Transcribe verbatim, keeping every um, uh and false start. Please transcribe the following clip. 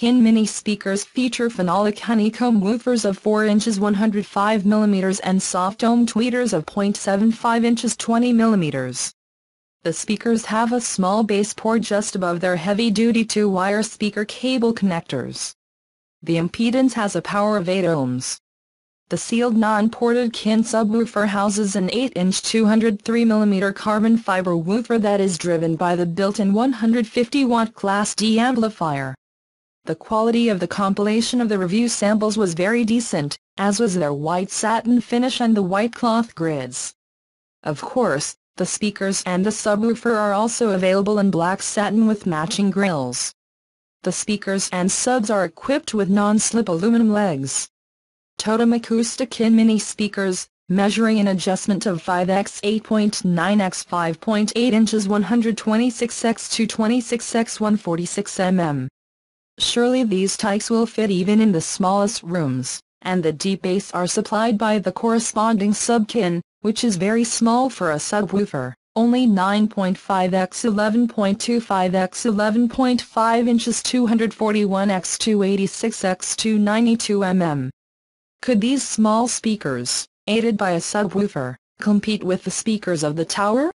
KIN Mini speakers feature phenolic honeycomb woofers of four inches one hundred five millimeters and soft dome tweeters of zero point seven five inches twenty millimeters. The speakers have a small bass port just above their heavy-duty two-wire speaker cable connectors. The impedance has a power of eight ohms. The sealed non-ported KIN subwoofer houses an eight inch two hundred three millimeter carbon fiber woofer that is driven by the built-in one hundred fifty watt Class D amplifier. The quality of the compilation of the review samples was very decent, as was their white satin finish and the white cloth grids. Of course, the speakers and the subwoofer are also available in black satin with matching grills. The speakers and subs are equipped with non-slip aluminum legs. Totem Acoustic KIN Mini speakers, measuring an adjustment of five by eight point nine by five point eight inches one hundred twenty-six by two hundred twenty-six by one hundred forty-six millimeters. Surely these tykes will fit even in the smallest rooms, and the deep bass are supplied by the corresponding sub-KIN, which is very small for a subwoofer, only nine point five by eleven point two five by eleven point five inches two hundred forty-one by two hundred eighty-six by two hundred ninety-two millimeters. Could these small speakers, aided by a subwoofer, compete with the speakers of the tower?